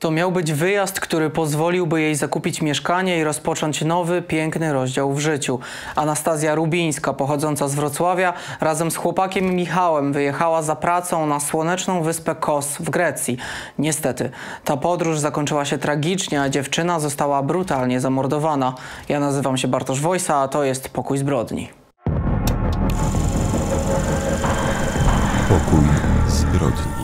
To miał być wyjazd, który pozwoliłby jej zakupić mieszkanie i rozpocząć nowy, piękny rozdział w życiu. Anastazja Rubińska, pochodząca z Wrocławia, razem z chłopakiem Michałem wyjechała za pracą na słoneczną wyspę Kos w Grecji. Niestety, ta podróż zakończyła się tragicznie, a dziewczyna została brutalnie zamordowana. Ja nazywam się Bartosz Wojsa, a to jest Pokój Zbrodni. Pokój Zbrodni.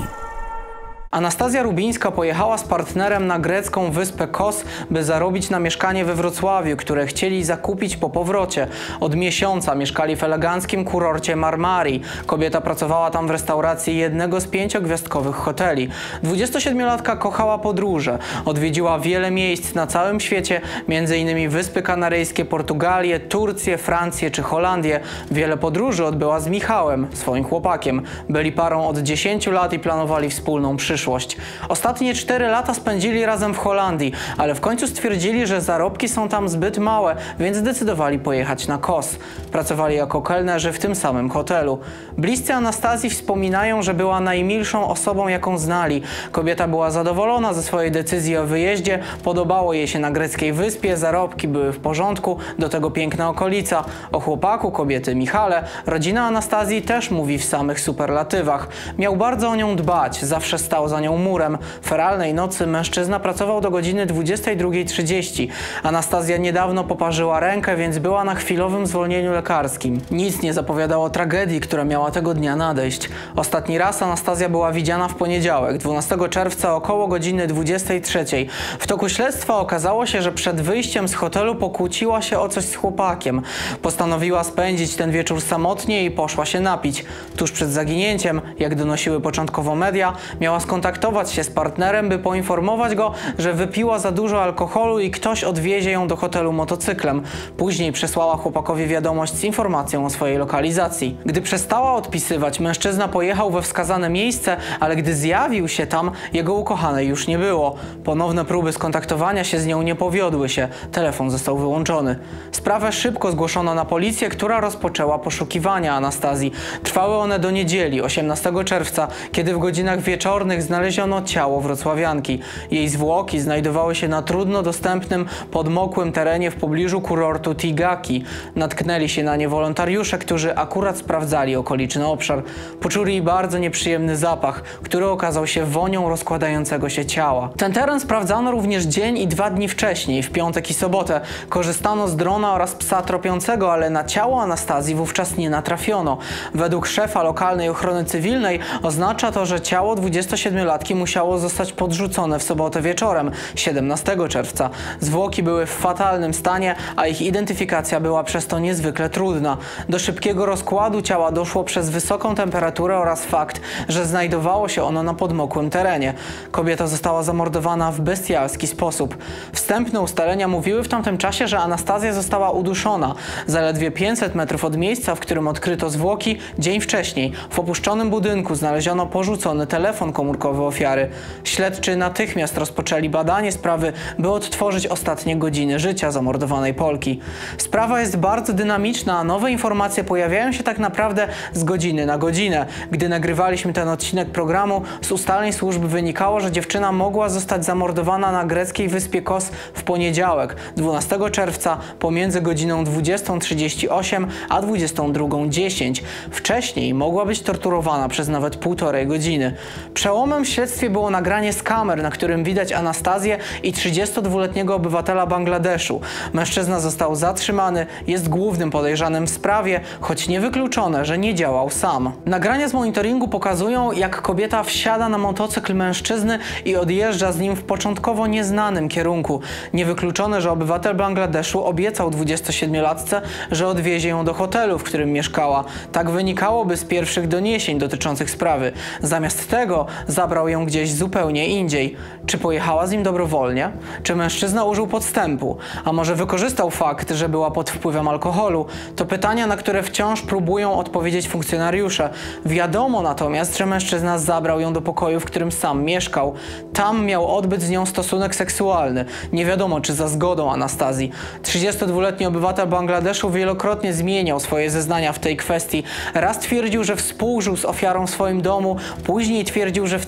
Anastazja Rubińska pojechała z partnerem na grecką wyspę Kos, by zarobić na mieszkanie we Wrocławiu, które chcieli zakupić po powrocie. Od miesiąca mieszkali w eleganckim kurorcie Marmarii. Kobieta pracowała tam w restauracji jednego z 5-gwiazdkowych hoteli. 27-latka kochała podróże. Odwiedziła wiele miejsc na całym świecie, m.in. Wyspy Kanaryjskie, Portugalię, Turcję, Francję czy Holandię. Wiele podróży odbyła z Michałem, swoim chłopakiem. Byli parą od 10 lat i planowali wspólną przyszłość. Ostatnie 4 lata spędzili razem w Holandii, ale w końcu stwierdzili, że zarobki są tam zbyt małe, więc zdecydowali pojechać na Kos. Pracowali jako kelnerzy w tym samym hotelu. Bliscy Anastazji wspominają, że była najmilszą osobą, jaką znali. Kobieta była zadowolona ze swojej decyzji o wyjeździe, podobało jej się na greckiej wyspie, zarobki były w porządku, do tego piękna okolica. O chłopaku kobiety Michale rodzina Anastazji też mówi w samych superlatywach. Miał bardzo o nią dbać, zawsze stał za nią murem. W feralnej nocy mężczyzna pracował do godziny 22:30. Anastazja niedawno poparzyła rękę, więc była na chwilowym zwolnieniu lekarskim. Nic nie zapowiadało tragedii, która miała tego dnia nadejść. Ostatni raz Anastazja była widziana w poniedziałek, 12 czerwca około godziny 23:00. W toku śledztwa okazało się, że przed wyjściem z hotelu pokłóciła się o coś z chłopakiem. Postanowiła spędzić ten wieczór samotnie i poszła się napić. Tuż przed zaginięciem, jak donosiły początkowo media, miała skontaktować się z partnerem, by poinformować go, że wypiła za dużo alkoholu i ktoś odwiezie ją do hotelu motocyklem. Później przesłała chłopakowi wiadomość z informacją o swojej lokalizacji. Gdy przestała odpisywać, mężczyzna pojechał we wskazane miejsce, ale gdy zjawił się tam, jego ukochanej już nie było. Ponowne próby skontaktowania się z nią nie powiodły się. Telefon został wyłączony. Sprawę szybko zgłoszono na policję, która rozpoczęła poszukiwania Anastazji. Trwały one do niedzieli, 18 czerwca, kiedy w godzinach wieczornych znaleziono ciało wrocławianki. Jej zwłoki znajdowały się na trudno dostępnym, podmokłym terenie w pobliżu kurortu Tigaki. Natknęli się na nie wolontariusze, którzy akurat sprawdzali okoliczny obszar. Poczuli bardzo nieprzyjemny zapach, który okazał się wonią rozkładającego się ciała. Ten teren sprawdzano również dzień i 2 dni wcześniej, w piątek i sobotę. Korzystano z drona oraz psa tropiącego, ale na ciało Anastazji wówczas nie natrafiono. Według szefa lokalnej ochrony cywilnej oznacza to, że ciało 27-latki musiało zostać podrzucone w sobotę wieczorem, 17 czerwca. Zwłoki były w fatalnym stanie, a ich identyfikacja była przez to niezwykle trudna. Do szybkiego rozkładu ciała doszło przez wysoką temperaturę oraz fakt, że znajdowało się ono na podmokłym terenie. Kobieta została zamordowana w bestialski sposób. Wstępne ustalenia mówiły w tamtym czasie, że Anastazja została uduszona. Zaledwie 500 metrów od miejsca, w którym odkryto zwłoki, dzień wcześniej, w opuszczonym budynku znaleziono porzucony telefon komórkowy ofiary. Śledczy natychmiast rozpoczęli badanie sprawy, by odtworzyć ostatnie godziny życia zamordowanej Polki. Sprawa jest bardzo dynamiczna, a nowe informacje pojawiają się tak naprawdę z godziny na godzinę. Gdy nagrywaliśmy ten odcinek programu, z ustaleń służb wynikało, że dziewczyna mogła zostać zamordowana na greckiej wyspie Kos w poniedziałek, 12 czerwca, pomiędzy godziną 20:38 a 22:10. Wcześniej mogła być torturowana przez nawet 1,5 godziny. Przełomem w śledztwie było nagranie z kamer, na którym widać Anastazję i 32-letniego obywatela Bangladeszu. Mężczyzna został zatrzymany, jest głównym podejrzanym w sprawie, choć niewykluczone, że nie działał sam. Nagrania z monitoringu pokazują, jak kobieta wsiada na motocykl mężczyzny i odjeżdża z nim w początkowo nieznanym kierunku. Niewykluczone, że obywatel Bangladeszu obiecał 27-latce, że odwiezie ją do hotelu, w którym mieszkała. Tak wynikałoby z pierwszych doniesień dotyczących sprawy. Zamiast tego zabrał ją gdzieś zupełnie indziej. Czy pojechała z nim dobrowolnie? Czy mężczyzna użył podstępu? A może wykorzystał fakt, że była pod wpływem alkoholu? To pytania, na które wciąż próbują odpowiedzieć funkcjonariusze. Wiadomo natomiast, że mężczyzna zabrał ją do pokoju, w którym sam mieszkał. Tam miał odbyć z nią stosunek seksualny. Nie wiadomo, czy za zgodą Anastazji. 32-letni obywatel Bangladeszu wielokrotnie zmieniał swoje zeznania w tej kwestii. Raz twierdził, że współżył z ofiarą w swoim domu, później twierdził, że wcale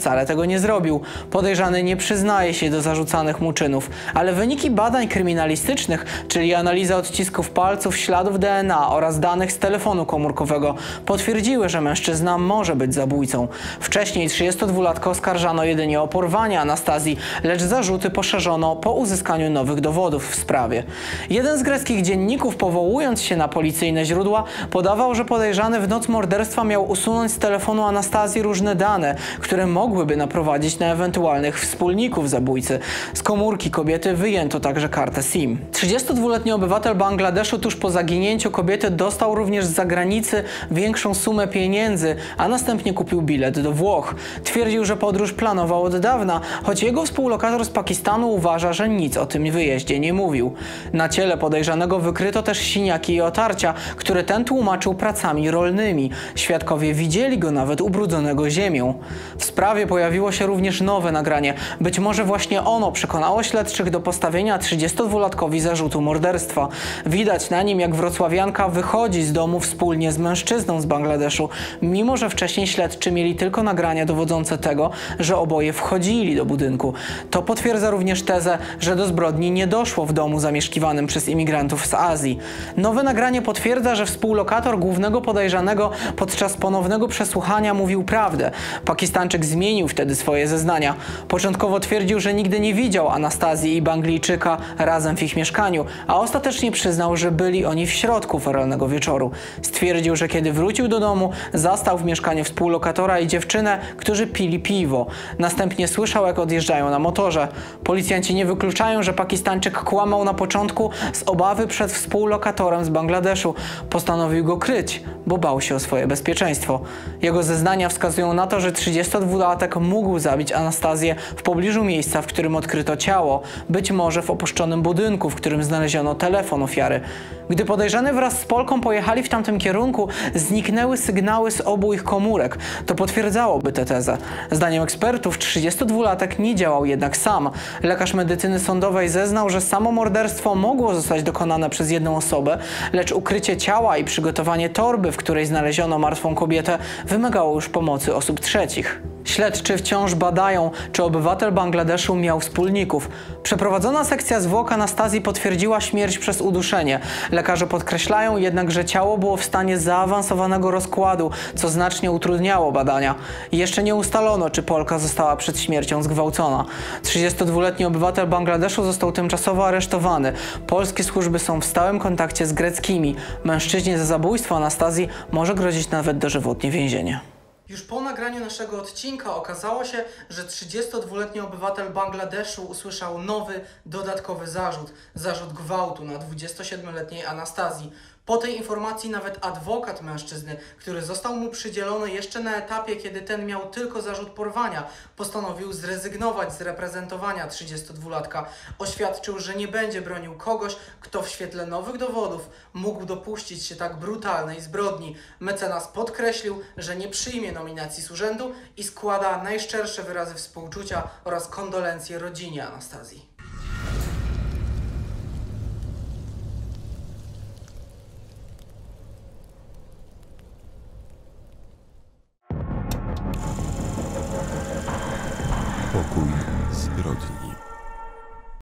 wcale tego nie zrobił. Podejrzany nie przyznaje się do zarzucanych mu czynów, ale wyniki badań kryminalistycznych, czyli analiza odcisków palców, śladów DNA oraz danych z telefonu komórkowego, potwierdziły, że mężczyzna może być zabójcą. Wcześniej 32-latka oskarżano jedynie o porwanie Anastazji, lecz zarzuty poszerzono po uzyskaniu nowych dowodów w sprawie. Jeden z greckich dzienników, powołując się na policyjne źródła, podawał, że podejrzany w noc morderstwa miał usunąć z telefonu Anastazji różne dane, które mogłyby naprowadzić na ewentualnych wspólników zabójcy. Z komórki kobiety wyjęto także kartę SIM. 32-letni obywatel Bangladeszu tuż po zaginięciu kobiety dostał również z zagranicy większą sumę pieniędzy, a następnie kupił bilet do Włoch. Twierdził, że podróż planował od dawna, choć jego współlokator z Pakistanu uważa, że nic o tym wyjeździe nie mówił. Na ciele podejrzanego wykryto też siniaki i otarcia, które ten tłumaczył pracami rolnymi. Świadkowie widzieli go nawet ubrudzonego ziemią. W sprawie pojawiło się również nowe nagranie. Być może właśnie ono przekonało śledczych do postawienia 32-latkowi zarzutu morderstwa. Widać na nim, jak wrocławianka wychodzi z domu wspólnie z mężczyzną z Bangladeszu, mimo że wcześniej śledczy mieli tylko nagrania dowodzące tego, że oboje wchodzili do budynku. To potwierdza również tezę, że do zbrodni nie doszło w domu zamieszkiwanym przez imigrantów z Azji. Nowe nagranie potwierdza, że współlokator głównego podejrzanego podczas ponownego przesłuchania mówił prawdę. Pakistańczyk zmienił wtedy swoje zeznania. Początkowo twierdził, że nigdy nie widział Anastazji i Banglijczyka razem w ich mieszkaniu, a ostatecznie przyznał, że byli oni w środku feralnego wieczoru. Stwierdził, że kiedy wrócił do domu, zastał w mieszkaniu współlokatora i dziewczynę, którzy pili piwo. Następnie słyszał, jak odjeżdżają na motorze. Policjanci nie wykluczają, że Pakistańczyk kłamał na początku z obawy przed współlokatorem z Bangladeszu. Postanowił go kryć, bo bał się o swoje bezpieczeństwo. Jego zeznania wskazują na to, że 32-latek mógł zabić Anastazję w pobliżu miejsca, w którym odkryto ciało, być może w opuszczonym budynku, w którym znaleziono telefon ofiary. Gdy podejrzany wraz z Polką pojechali w tamtym kierunku, zniknęły sygnały z obu ich komórek. To potwierdzałoby tę tezę. Zdaniem ekspertów 32-latek nie działał jednak sam. Lekarz medycyny sądowej zeznał, że samo morderstwo mogło zostać dokonane przez jedną osobę, lecz ukrycie ciała i przygotowanie torby, w której znaleziono martwą kobietę, wymagało już pomocy osób trzecich. Śledczy wciąż badają, czy obywatel Bangladeszu miał wspólników. Przeprowadzona sekcja zwłok Anastazji potwierdziła śmierć przez uduszenie. Lekarze podkreślają jednak, że ciało było w stanie zaawansowanego rozkładu, co znacznie utrudniało badania. Jeszcze nie ustalono, czy Polka została przed śmiercią zgwałcona. 32-letni obywatel Bangladeszu został tymczasowo aresztowany. Polskie służby są w stałym kontakcie z greckimi. Mężczyźnie za zabójstwo Anastazji może grozić nawet dożywotnie więzienie. Już po nagraniu naszego odcinka okazało się, że 32-letni obywatel Bangladeszu usłyszał nowy, dodatkowy zarzut. Zarzut gwałtu na 27-letniej Anastazji. Po tej informacji nawet adwokat mężczyzny, który został mu przydzielony jeszcze na etapie, kiedy ten miał tylko zarzut porwania, postanowił zrezygnować z reprezentowania 32-latka. Oświadczył, że nie będzie bronił kogoś, kto w świetle nowych dowodów mógł dopuścić się tak brutalnej zbrodni. Mecenas podkreślił, że nie przyjmie nominacji z urzędu i składa najszczersze wyrazy współczucia oraz kondolencje rodzinie Anastazji.